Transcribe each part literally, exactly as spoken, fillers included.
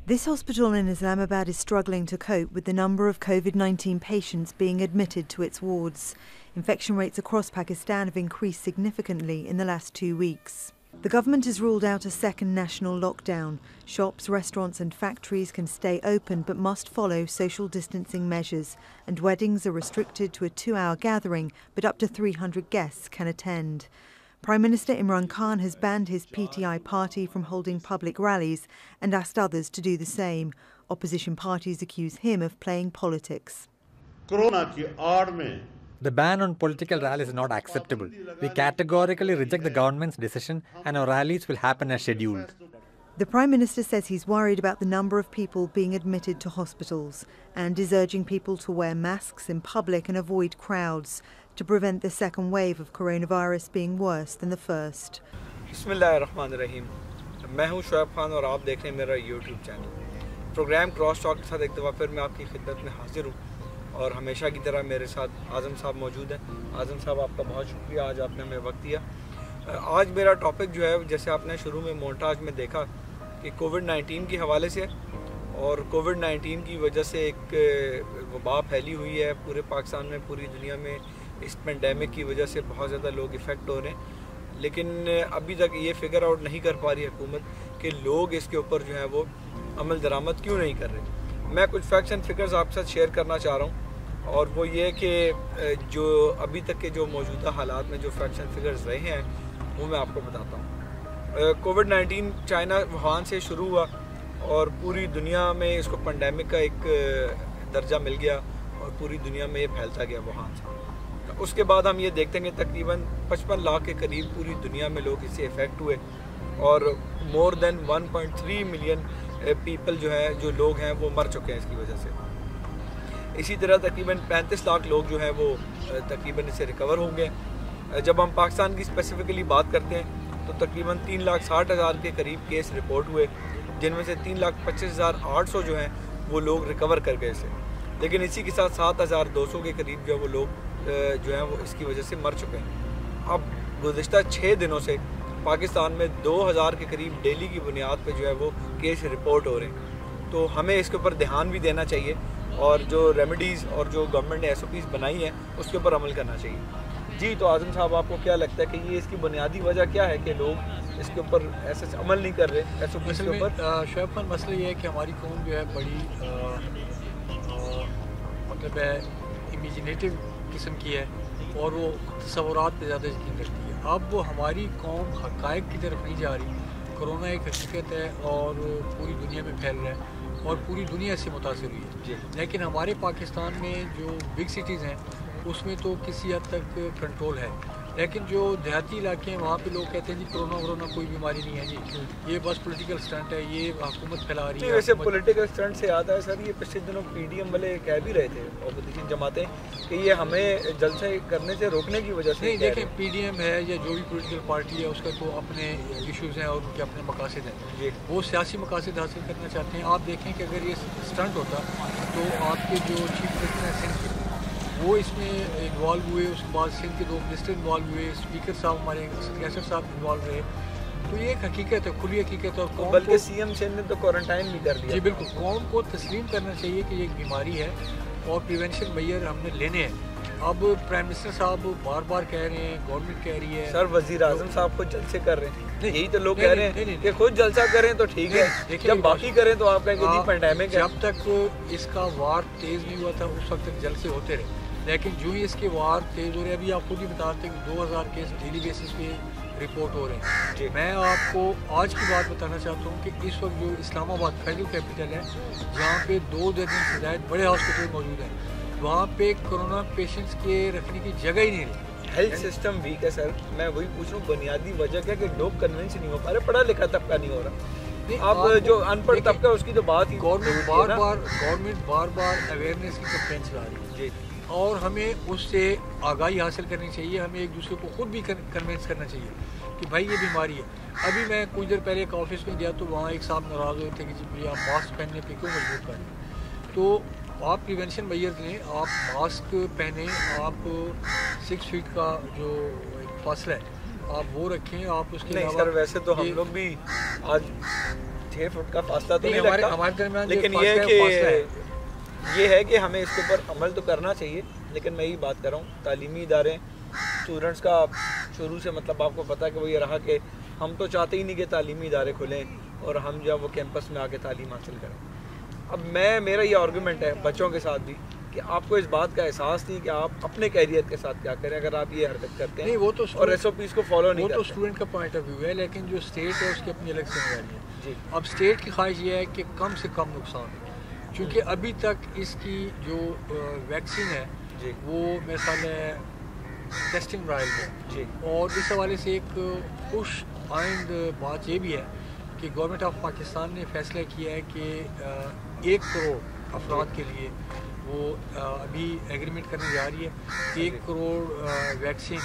This hospital in Islamabad is struggling to cope with the number of COVID nineteen patients being admitted to its wards. Infection rates across Pakistan have increased significantly in the last two weeks. The government has ruled out a second national lockdown. Shops, restaurants and factories can stay open but must follow social distancing measures, and weddings are restricted to a two-hour gathering, but up to three hundred guests can attend. Prime Minister Imran Khan has banned his P T I party from holding public rallies and asked others to do the same. Opposition parties accuse him of playing politics. The ban on political rallies is not acceptable. We categorically reject the government's decision and our rallies will happen as scheduled. The Prime Minister says he's worried about the number of people being admitted to hospitals and is urging people to wear masks in public and avoid crowds to prevent the second wave of coronavirus being worse than the first. बिस्मिल्लाहिर्रहमानिर्रहीम। मैं हूं शोएब खान और आप देख रहे हैं मेरा YouTube channel. Programme cross talk के साथ एक दफ़ा फिर मैं आपकी खिदमत में हाजिर हूं और हमेशा की तरह मेरे साथ आज़म साहब मौजूद हैं। आज़म साहब, आपका बहुत शुक्रिया, आज आपने हमें वक्त दिया। आज मेरा टॉपिक जो है, जैसे आपने शुरू में मोन्टाज में देखा कि कोविड नाइन्टीन के हवाले से, और कोविड नाइन्टीन की वजह से एक वबा फैली हुई है पूरे पाकिस्तान में, पूरी दुनिया में। इस पेंडेमिक की वजह से बहुत ज़्यादा लोग इफ़ेक्ट हो रहे हैं, लेकिन अभी तक ये फिगर आउट नहीं कर पा रही हुकूमत कि लोग इसके ऊपर जो है वो अमल दरामद क्यों नहीं कर रहे। मैं कुछ फैक्ट्स एंड फिगर्स आपके साथ शेयर करना चाह रहा हूँ, और वो ये कि जो अभी तक के जो मौजूदा हालात में जो फैक्ट्स एंड फिगर्स रहे हैं वो मैं आपको बताता हूँ। कोविड नाइन्टीन चाइना वुहान से शुरू हुआ और पूरी दुनिया में इसको पेंडेमिक का एक दर्जा मिल गया और पूरी दुनिया में ये फैलता गया वुहान से। उसके बाद हम ये देखते हैं कि तकरीबन पचपन लाख के करीब पूरी दुनिया में लोग इससे इफ़ेक्ट हुए और more than one point three million people जो है जो लोग हैं वो मर चुके हैं इसकी वजह से। इसी तरह तकरीबन पैंतीस लाख लोग जो हैं वो तकरीबन इससे रिकवर होंगे। जब हम पाकिस्तान की स्पेसिफिकली बात करते हैं तो तकरीबन तीन लाख साठ हज़ार के करीब केस रिपोर्ट हुए, जिनमें से तीन लाख पच्चीस हज़ार आठ सौ जो हैं वो लोग रिकवर कर गए से, लेकिन इसी के साथ सात हज़ार दो सौ के करीब जो वो लोग जो हैं वो इसकी वजह से मर चुके हैं। अब गुज़िश्ता छः दिनों से पाकिस्तान में दो हज़ार के करीब डेली की बुनियाद पे जो है वो केस रिपोर्ट हो रहे हैं, तो हमें इसके ऊपर ध्यान भी देना चाहिए और जो रेमेडीज़ और जो गवर्नमेंट ने एस ओ पीज़ बनाई हैं उसके ऊपर अमल करना चाहिए। जी, तो आज़म साहब, आपको क्या लगता है कि ये इसकी बुनियादी वजह क्या है कि लोग इसके ऊपर ऐसे अमल नहीं कर रहे एस ओ पीज़ के ऊपर? शोएब खान, मसला ये है कि हमारी कौम जो है बड़ी मतलब है इमेजिनेटिव किस्म की है और वो तसव्वुरात पे ज़्यादा यकीन रखती है। अब वो हमारी कौम हक़ाइक़ की तरफ नहीं जा रही। कोरोना एक हकीकत है और पूरी दुनिया में फैल रहा है और पूरी दुनिया से मुतासिर हुई है, लेकिन हमारे पाकिस्तान में जो बिग सिटीज़ हैं उसमें तो किसी हद तक कंट्रोल है, लेकिन जो देहाती इलाके हैं वहाँ पे लोग कहते हैं जी कोरोना वरोना कोई बीमारी नहीं है जी, ये बस पॉलिटिकल स्टंट है, ये हुकूमत फैला रही है। वैसे पॉलिटिकल स्टंट से आता है सर, ये पिछले दिनों पी डी एम वाले कह भी रहे थे ऑपोजिशन जमातें कि ये हमें जलसे करने से रोकने की वजह से। नहीं, देखें, पी डी एम है या जो भी पॉलिटिकल पार्टी है उसका तो अपने इशूज़ हैं और उनके अपने मकासद हैं, वो सियासी मकासद हासिल करना चाहते हैं। आप देखें कि अगर ये स्टंट होता तो आपके जो चीफ मिनिस्टर हैं सिंध के वो इसमें इन्वॉल्व हुए, उसके बाद सिंध के दो मिनिस्टर इन्वॉल्व हुए, स्पीकर साहब हमारे कैसर साहब इन्वॉल्व रहे, तो ये एक हकीकत है, खुली हकीकत है। और बल्कि सी एम सिंध ने तो क्वारंटाइन भी कर दिया। जी बिल्कुल, कौम को तस्लीम करना चाहिए कि ये एक बीमारी है और प्रिवेंशन मेजर हमने लेने हैं। अब प्राइम मिनिस्टर साहब बार बार कह रहे हैं, गवर्नमेंट कह रही है, सर वज़ीर आज़म साहब खुद जलसे कर रहे हैं, यही तो लोग कह रहे हैं कि खुद जलसा करें तो ठीक है, जब बाकी करें तो आप कहेंगे जी पेंडेमिक है। जब तक इसका वार तेज़ नहीं हुआ था उस वक्त तक जलसे होते रहे, लेकिन जो ही इसके वार तेज़ हो रहे हैं, अभी आप खुद ही बताते हैं कि दो हज़ार केस डेली बेसिस पे रिपोर्ट हो रहे हैं। मैं आपको आज की बात बताना चाहता हूँ कि इस वक्त जो इस्लामाबाद फेडरल कैपिटल है, जहाँ पे दो दर्जन से ज़्यादा बड़े हॉस्पिटल मौजूद हैं, वहाँ पे कोरोना पेशेंट्स के रखने की जगह ही नहीं रही। हेल्थ सिस्टम वीक है सर। मैं वही पूछ रहा हूँ, बुनियादी वजह क्या कि लोग कन्विंस नहीं हो पा रहे, पढ़ा लिखा तबका नहीं हो रहा। अब जो अनपढ़ तबका उसकी तो बात ही, गवर्नमेंट बार बार गवर्नमेंट बार बार अवेयरनेस की कैंपेन चला रही है और हमें उससे आगाही हासिल करनी चाहिए। हमें एक दूसरे को खुद भी कन्विंस करना चाहिए कि भाई ये बीमारी है। अभी मैं कुछ देर पहले एक ऑफिस में गया तो वहाँ एक साहब नाराज़ हुए थे कि जी भैया आप मास्क पहनने पे क्यों मजबूर कर रहे हैं। तो आप प्रिवेंशन मेजर्स लें, आप मास्क पहने, आप सिक्स फीट का जो एक फासला है आप वो रखें। आप उसके नहीं सर, वैसे तो हम लोग भी आज چھ فٹ کا فاصلہ تو نہیں ہمارے لگتا، ہمارے درمیان لیکن یہ ہے کہ یہ ہے کہ ہمیں اس کے اوپر عمل تو کرنا چاہیے. لیکن میں یہی بات کر رہا ہوں تعلیمی ادارے اسٹوڈنٹس کا شروع سے مطلب آپ کو پتہ ہے کہ وہ یہ رہا کہ ہم تو چاہتے ہی نہیں کہ تعلیمی ادارے کھلیں اور ہم جو وہ کیمپس میں آ کے تعلیم حاصل کریں. اب میں میرا یہ آرگومنٹ ہے بچوں کے ساتھ بھی کہ آپ کو اس بات کا احساس نہیں کہ آپ اپنے کیریئر کے ساتھ کیا کریں اگر آپ یہ حرکت کرتے ہیں وہ تو اور ایس او پیز کو فالو نہیں کرتے. وہ تو اسٹوڈنٹ کا پوائنٹ آف ویو ہے، لیکن جو اسٹیٹ ہے اس کی اپنی الگ ذمہ داری ہے. جی اب اسٹیٹ کی خواہش یہ ہے کہ کم سے کم نقصان ہو، چونکہ ابھی تک اس کی جو ویکسین ہے جی وہ میرے خیال ہے ٹیسٹنگ ٹرائل میں. جی اور اس حوالے سے ایک خوش آئند بات یہ بھی ہے کہ گورنمنٹ آف پاکستان نے فیصلہ کیا ہے کہ ایک کروڑ افراد کے لیے وہ ابھی ایگریمنٹ کرنے جا رہی ہے. ایک کروڑ ویکسین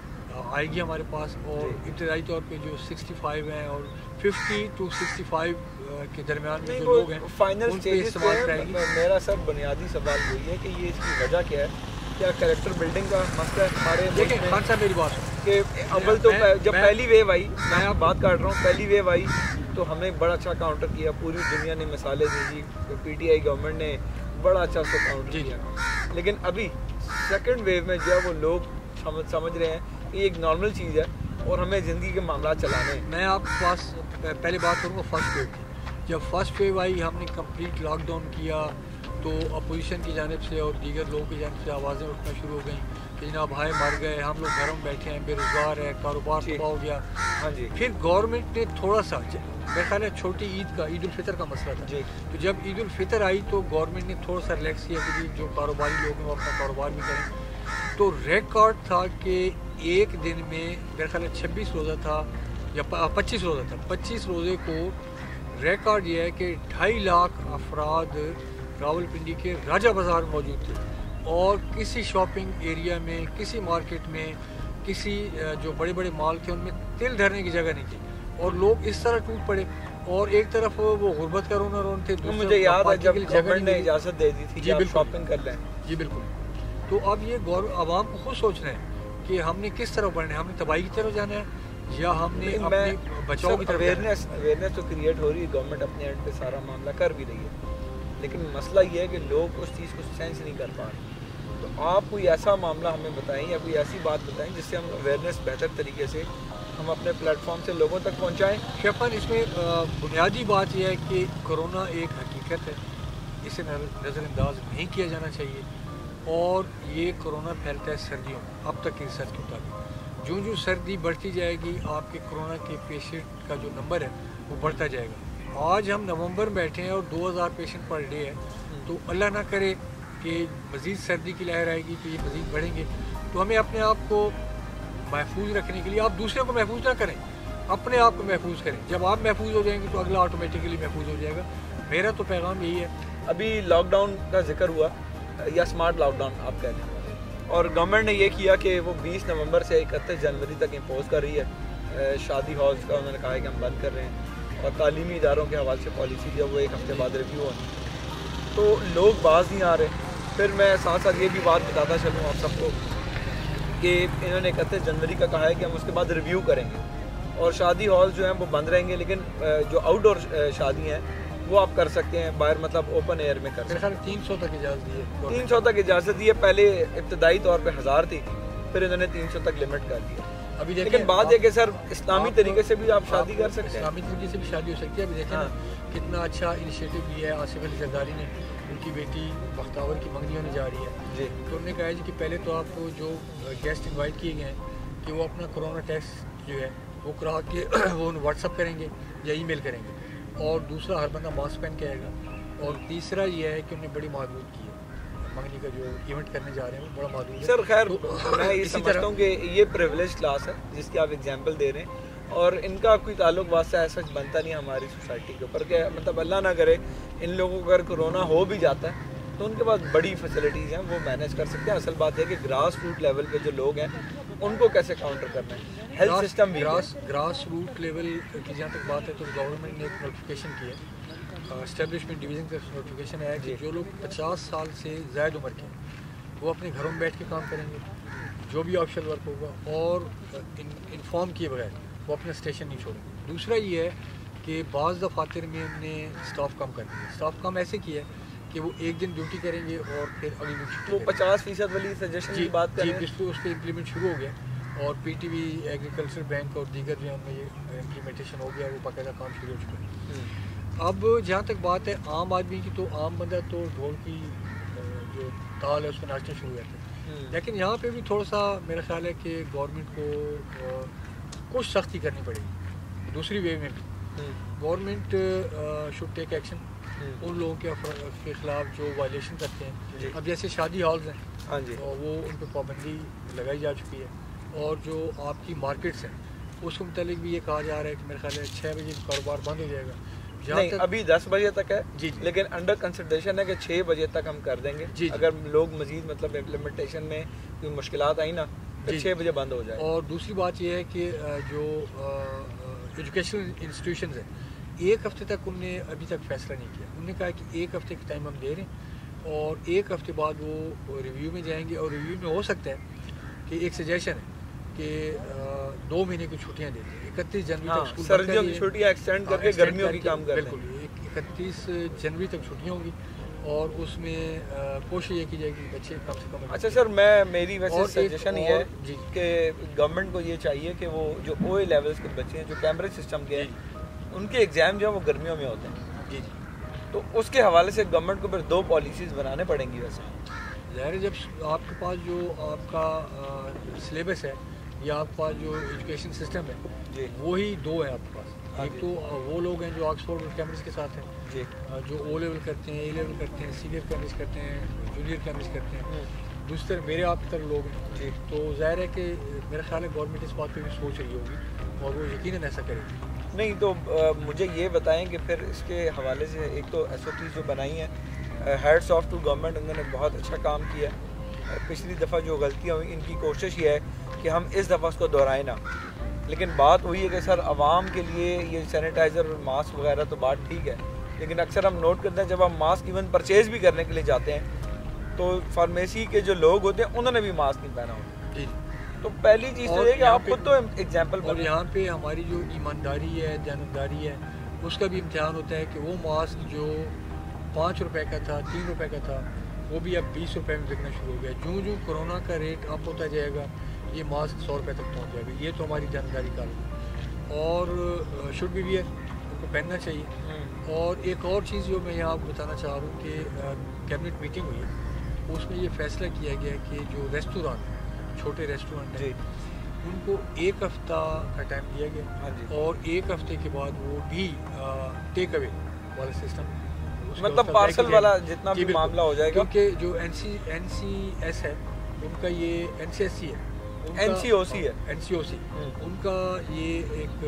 آئے گی ہمارے پاس، اور ابتدائی طور پہ جو سکسٹی فائیو ہیں اور ففٹی ٹو سکسٹی فائیو کے درمیان میں جو لوگ ہیں فائنل ان پہ استعمال کرائے گی. میرا سر بنیادی سوال وہی ہے کہ یہ اس کی وجہ کیا ہے؟ کیا کریکٹر بلڈنگ کا مسئلہ ہے ہمارے؟ دیکھیں خان صاحب میری بات کہ اول تو جب پہلی ویو آئی، میں آپ بات کر رہا ہوں پہلی ویو آئی تو ہمیں بڑا اچھا کاؤنٹر کیا، پوری دنیا نے مثالیں دی، پی ٹی آئی گورنمنٹ نے بڑا اچھا اس کو کاؤنٹر کیا. لیکن ابھی سیکنڈ ویو میں جو ہے وہ لوگ سمجھ سمجھ رہے ہیں کہ یہ ایک نارمل چیز ہے اور ہمیں زندگی کے معاملات چلانے ہیں. میں آپ کے پاس پہلے بات کروں گا فرسٹ ویو کی. جب فرسٹ ویو آئی ہم نے کمپلیٹ لاک ڈاؤن کیا تو اپوزیشن کی جانب سے اور دیگر لوگوں کی جانب سے آوازیں اٹھنا شروع ہو گئیں کہ جناب بھائی مر گئے، ہم لوگ گھروں میں بیٹھے ہیں، بے روزگار ہے، کاروبار تباہ ہو گیا. ہاں جی. پھر گورنمنٹ نے تھوڑا سا میرے خیال ہے چھوٹی عید کا عید الفطر کا مسئلہ تھا جی. تو جب عید الفطر آئی تو گورنمنٹ نے تھوڑا سا ریلیکس کیا کہ جو کاروباری لوگ ہیں وہ اپنا کاروبار بھی کریں. تو ریکارڈ تھا کہ ایک دن میں میرے خیال ہے چھبیس روزہ تھا یا پچیس روزہ تھا، پچیس روزے کو ریکارڈ یہ ہے کہ ڈھائی لاکھ افراد راول پنڈی کے راجہ بازار موجود تھے اور کسی شاپنگ ایریا میں، کسی مارکیٹ میں، کسی جو بڑے بڑے مال تھے ان میں تل دھرنے کی جگہ نہیں تھی اور لوگ اس طرح ٹوٹ پڑے. اور ایک طرف وہ غربت کا رونا رون تھے، مجھے یاد ہے جب گورنمنٹ نے اجازت دے دی تھی کہ آپ شاپنگ کر لیں. جی بالکل. تو اب یہ گور عوام کو خود سوچنا ہے کہ ہم نے کس طرح بڑھنا ہے، ہم نے تباہی کی طرف جانا ہے یا ہم نے اپنی بچاؤ کی طرف جانا ہے. اویئرنیس تو کریٹ ہو رہی ہے، گورنمنٹ اپنے اینڈ پہ سارا معاملہ کر بھی رہی ہے، لیکن مسئلہ یہ ہے کہ لوگ اس چیز کو سینس نہیں کر پا رہے. تو آپ کوئی ایسا معاملہ ہمیں بتائیں یا کوئی ایسی بات بتائیں جس سے ہم اویئرنیس بہتر طریقے سے ہم اپنے پلیٹ فارم سے لوگوں تک پہنچائیں. شیفان اس میں بنیادی بات یہ ہے کہ کرونا ایک حقیقت ہے، اسے نظر انداز نہیں کیا جانا چاہیے. اور یہ کرونا پھیلتا ہے سردیوں میں، اب تک کی ریسرچ کے مطابق جو جو سردی بڑھتی جائے گی آپ کے کرونا کے پیشنٹ کا جو نمبر ہے وہ بڑھتا جائے گا. آج ہم نومبر میں بیٹھے ہیں اور دو ہزار پیشنٹ پر ڈے ہے، تو اللہ نہ کرے کہ مزید سردی کی لہر آئے گی تو یہ مزید بڑھیں گے. تو ہمیں اپنے آپ کو محفوظ رکھنے کے لیے آپ دوسرے کو محفوظ نہ کریں، اپنے آپ کو محفوظ کریں. جب آپ محفوظ ہو جائیں گے تو اگلا آٹومیٹیکلی محفوظ ہو جائے گا. میرا تو پیغام یہی ہے. ابھی لاک ڈاؤن کا ذکر ہوا یا اسمارٹ لاک ڈاؤن آپ کہہ لیں، اور گورنمنٹ نے یہ کیا کہ وہ بیس نومبر سے اکتیس جنوری تک امپوز کر رہی ہے. شادی ہالز کا انہوں نے کہا ہے کہ ہم بند کر رہے ہیں، اور تعلیمی اداروں کے حوالے سے پالیسی جو وہ ایک ہفتے بعد ریویو ہونی. تو لوگ باز نہیں آ رہے. پھر میں ساتھ ساتھ یہ بھی بات بتاتا چلوں آپ سب کو کہ انہوں نے اکتیس جنوری کا کہا ہے کہ ہم اس کے بعد ریویو کریں گے، اور شادی ہال جو ہیں وہ بند رہیں گے، لیکن جو آؤٹ ڈور شادی ہیں وہ آپ کر سکتے ہیں باہر، مطلب اوپن ایئر میں کر سکتے ہیں. تین سو تک اجازت دی ہے، تین سو تک اجازت دی ہے. پہلے ابتدائی طور پہ ہزار تھی، پھر انہوں نے تین سو تک لمٹ کر دیا. ابھی لیکن بات ہے کہ سر اسلامی طریقے سے بھی آپ شادی کر سکتے ہیں، اسلامی طریقے سے بھی شادی ہو سکتی ہے. ابھی دیکھیں نا کتنا اچھا انیشیٹو لیا ہے آصف علی زرداری نے. ان کی بیٹی بختاور کی منگنی ہونے جا رہی ہے جی. تو انہوں نے کہا ہے جی کہ پہلے تو آپ جو گیسٹ انوائٹ کیے گئے ہیں کہ وہ اپنا کرونا ٹیسٹ جو ہے وہ کرا کے وہ واٹس اپ کریں گے یا ای میل کریں گے، اور دوسرا ہر بندہ ماسک پہن کے آئے گا. اور تیسرا یہ ہے کہ انہوں نے بڑی محدود کی ہے، منگنی کا جو ایونٹ کرنے جا رہے ہیں وہ بڑا محدود ہے. سر خیر میں یہ سمجھتا ہوں کہ یہ پریولیج کلاس ہے جس کی آپ اگزامپل دے رہے ہیں، اور ان کا کوئی تعلق واسطہ ایسا بنتا نہیں ہماری سوسائٹی کے اوپر کہ مطلب اللہ نہ کرے ان لوگوں کو اگر کرونا ہو بھی جاتا ہے تو ان کے پاس بڑی فیسلٹیز ہیں، وہ مینیج کر سکتے ہیں. اصل بات ہے کہ گراس روٹ لیول پہ جو لوگ ہیں ان کو کیسے کاؤنٹر کرنا ہے. ہیلتھ سسٹم بھی گراس گراس روٹ لیول کی جہاں تک بات ہے تو گورنمنٹ نے ایک نوٹیفیکیشن کی ہے، اسٹیبلشمنٹ ڈویژن کا نوٹیفیکیشن ہے کہ جو لوگ پچاس سال سے زائد عمر کے وہ اپنے گھروں میں بیٹھ کے کام کریں گے، جو بھی آفیشیل ورک ہوگا، اور انفارم کیے بغیر وہ اپنا اسٹیشن نہیں چھوڑیں گے. دوسرا یہ ہے کہ بعض دفاتر میں ہم نے اسٹاف کم کر دیا. اسٹاف کم ایسے کیا ہے کہ وہ ایک دن ڈیوٹی کریں گے اور پھر اگلی دن وہ پچاس فیصد والی سجیشن کی بات کریں. جی اس پہ اس پہ امپلیمنٹ شروع ہو گیا اور P T V agriculture bank اور دیگر جو ہم نے یہ امپلیمنٹیشن ہو گیا وہ باقاعدہ کام شروع ہو چکا ہے. اب جہاں تک بات ہے عام آدمی کی تو عام بندہ تو ڈھول کی جو تال ہے اس کو ناچنا شروع ہو جاتا ہے. لیکن یہاں پہ بھی تھوڑا سا میرا خیال ہے کہ گورنمنٹ کو کچھ سختی کرنی پڑے گی. دوسری وے میں بھی گورنمنٹ شوڈ ٹیک ایکشن ان لوگوں کے خلاف جو وائلیشن کرتے ہیں. اب جیسے شادی ہالز ہیں وہ ان پہ پابندی لگائی جا چکی ہے اور جو آپ کی مارکیٹس ہیں اس کے متعلق بھی یہ کہا جا رہا ہے کہ میرے خیال ہے چھ بجے کاروبار بند ہو جائے گا. نہیں ابھی دس بجے تک ہے جی لیکن انڈر کنسیڈریشن ہے کہ چھ بجے تک ہم کر دیں گے جی اگر لوگ مزید مطلب امپلیمنٹیشن میں کوئی مشکلات آئیں نا تو چھ بجے بند ہو جائے. اور دوسری بات یہ ہے کہ جو ایجوکیشنل انسٹیٹیوشنز ہیں ایک ہفتے تک ان نے ابھی تک فیصلہ نہیں کیا. انہوں نے کہا کہ ایک ہفتے کا ٹائم ہم دے رہے ہیں اور ایک ہفتے بعد وہ ریویو میں جائیں گے اور ریویو میں ہو سکتا ہے کہ ایک سجیشن ہے کہ دو مہینے کی چھٹیاں دے دیں. اکتیس جنوری تک اسکول سردیوں کی چھٹیاں ایکسٹینڈ کر کے گرمیوں کی کام کر بالکل اکتیس جنوری تک چھٹیاں ہوں گی اور اس میں کوشش یہ کی جائے گی کہ بچے کم سے کم. اچھا سر میں میری ویسے سجیشن یہ ہے کہ گورنمنٹ کو یہ چاہیے کہ وہ جو او اے لیولس کے بچے ہیں جو کیمبرج سسٹم کے ہیں ان کے ایگزام جو ہے وہ گرمیوں میں ہوتے ہیں جی جی تو اس کے حوالے سے گورنمنٹ کو پھر دو پالیسیز بنانے پڑیں گی. ویسے ظاہر ہے جب آپ کے پاس جو آپ کا سلیبس ہے یا آپ کے پاس جو ایجوکیشن سسٹم ہے جی وہی دو ہیں آپ کے پاس. ایک تو وہ لوگ ہیں جو آکسفورڈ اور کیمبرج کے ساتھ ہیں جی جو او لیول کرتے ہیں اے لیول کرتے ہیں سینئر کیمبرج کرتے ہیں جونیئر کیمبرج کرتے ہیں. دوسری طرف میرے آپ کی طرح لوگ ہیں جی تو ظاہر ہے کہ میرا خیال ہے گورنمنٹ اس بات پہ بھی سوچ رہی ہوگی اور وہ یقیناً ایسا کرے گی. نہیں تو مجھے یہ بتائیں کہ پھر اس کے حوالے سے ایک تو ایس او پیز جو بنائی ہیں ہیڈس آف ٹو گورنمنٹ انہوں نے بہت اچھا کام کیا ہے. پچھلی دفعہ جو غلطیاں ہوئیں ان کی کوشش یہ ہے کہ ہم اس دفعہ اس کو دہرائیں نہ. لیکن بات وہی ہے کہ سر عوام کے لیے یہ سینیٹائزر اور ماسک وغیرہ تو بات ٹھیک ہے لیکن اکثر ہم نوٹ کرتے ہیں جب ہم ماسک ایون پرچیز بھی کرنے کے لیے جاتے ہیں تو فارمیسی کے جو لوگ ہوتے ہیں انہوں نے بھی ماسک نہیں پہنا ہوتا جی تو پہلی چیز تو یہ کہ آپ خود تو ایگزامپل. اور یہاں پہ ہماری جو ایمانداری ہے دیانتداری ہے اس کا بھی امتحان ہوتا ہے کہ وہ ماسک جو پانچ روپے کا تھا تین روپے کا تھا وہ بھی اب بیس روپے میں بکنا شروع ہو گیا. جوں جوں کورونا کا ریٹ اپ ہوتا جائے گا یہ ماسک سو روپے تک پہنچ جائے گا. یہ تو ہماری جانکاری کا ہے اور شوڈ بی ویئر ان کو پہننا چاہیے. اور ایک اور چیز جو میں یہاں آپ کو بتانا چاہ رہا ہوں کہ کیبنٹ میٹنگ ہوئی ہے اس میں یہ فیصلہ کیا گیا کہ جو ریسٹورانٹ چھوٹے ریسٹورینٹ ہیں ان کو ایک ہفتہ کا ٹائم دیا گیا اور ایک ہفتے کے بعد وہ بھی ٹیک اوے والا سسٹم مطلب پارسل والا جتنا بھی معاملہ ہو جائے گا کیونکہ جو N C N C S ہے ان کا یہ این سی ایس سی ہے این سی او سی ہے این سی او سی ان کا یہ ایک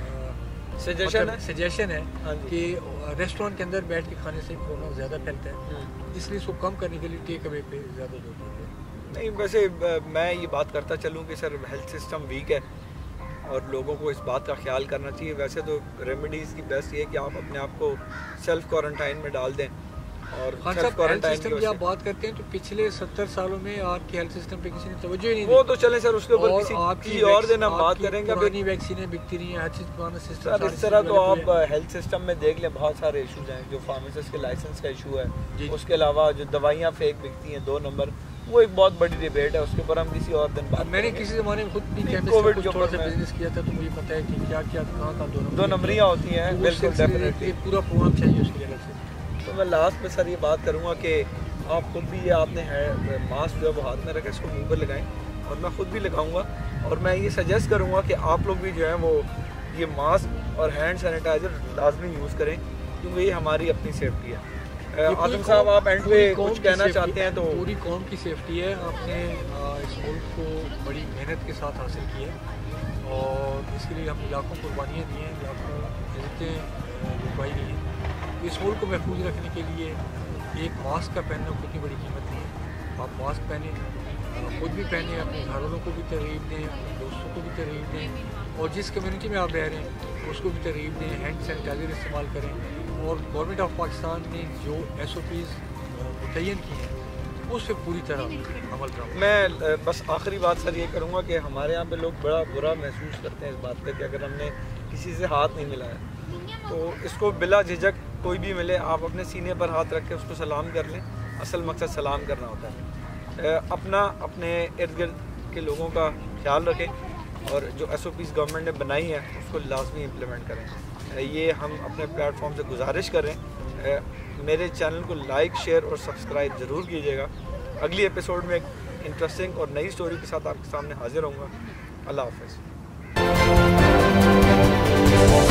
سجیشن سجیشن ہے کہ ریسٹورینٹ کے اندر بیٹھ کے کھانے سے کورونا زیادہ پھیلتا ہے اس لیے اس کو کم کرنے کے لیے ٹیک اوے پہ زیادہ زور دیتے ہیں. نہیں ویسے میں یہ بات کرتا چلوں کہ سر ہیلتھ سسٹم ویک ہے اور لوگوں کو اس بات کا خیال کرنا چاہیے. ویسے تو ریمیڈیز کی بیسٹ یہ ہے کہ آپ اپنے آپ کو سیلف کوارنٹائن میں ڈال دیں. اور سیلف کوارنٹائن کی آپ بات کرتے ہیں تو پچھلے ستر سالوں میں آپ کے ہیلتھ سسٹم پہ کسی نے توجہ ہی نہیں دی. وہ تو چلیں سر اس کے اوپر کسی کسی اور دن ہم بات کریں گے. پرانی ویکسینیں بکتی رہی ہیں ہر چیز پرانا سسٹم. سر اس طرح تو آپ ہیلتھ سسٹم میں دیکھ لیں بہت سارے ایشوز ہیں. جو فارمیسسٹ کے لائسنس کا ایشو ہے اس کے علاوہ جو دوائیاں فیک بکتی ہیں دو نمبر وہ ایک بہت بڑی ڈیبیٹ ہے. اس کے اوپر ہم کسی اور دن بات. میں نے کسی زمانے میں خود بھی کیمسٹ کا تھوڑا سا بزنس کیا تھا تو مجھے پتہ ہے کہ کیا کیا کہاں کہاں دو دو نمبریاں ہوتی ہیں. بالکل ڈیفینیٹلی پورا پروگرام چاہیے اس کی الگ سے. تو میں لاسٹ میں سر یہ بات کروں گا کہ آپ خود بھی یہ آپ نے ماسک جو ہے وہ ہاتھ میں رکھا اس کو منہ پر لگائیں اور میں خود بھی لگاؤں گا. اور میں یہ سجیسٹ کروں گا کہ آپ لوگ بھی جو ہے وہ یہ ماسک اور ہینڈ سینیٹائزر لازمی یوز کریں کیونکہ یہ ہماری اپنی سیفٹی ہے. عاظم صاحب آپ اینڈ پہ کچھ کہنا چاہتے ہیں تو. پوری قوم کی سیفٹی ہے. آپ نے اس ملک کو بڑی محنت کے ساتھ حاصل کی ہے اور اس کے لیے ہم لاکھوں قربانیاں دی ہیں لاکھوں عزتیں لٹوائی گئی ہیں. اس ملک کو محفوظ رکھنے کے لیے ایک ماسک کا پہننا کتنی بڑی قیمت نہیں ہے. آپ ماسک پہنیں خود بھی پہنیں اپنے گھر والوں کو بھی ترغیب دیں اپنے دوستوں کو بھی ترغیب دیں اور جس کمیونٹی میں آپ رہ رہے ہیں اس کو بھی ترغیب دیں. ہینڈ سینیٹائزر استعمال کریں اور گورنمنٹ آف پاکستان نے جو ایس او پیز متعین کی ہیں اس پہ پوری طرح عمل کروں. میں بس آخری بات سر یہ کروں گا کہ ہمارے یہاں پہ لوگ بڑا برا محسوس کرتے ہیں اس بات پہ کہ اگر ہم نے کسی سے ہاتھ نہیں ملایا تو اس کو بلا جھجک کوئی بھی ملے آپ اپنے سینے پر ہاتھ رکھ کے اس کو سلام کر لیں. اصل مقصد سلام کرنا ہوتا ہے. اپنا اپنے ارد گرد کے لوگوں کا خیال رکھیں اور جو ایس او پیز گورنمنٹ نے بنائی ہیں اس کو لازمی امپلیمنٹ کریں. یہ ہم اپنے پلیٹ فارم سے گزارش کریں. میرے چینل کو لائک شیئر اور سبسکرائب ضرور کیجیے گا. اگلی ایپیسوڈ میں ایک انٹرسٹنگ اور نئی سٹوری کے ساتھ آپ کے سامنے حاضر ہوں گا. اللہ حافظ.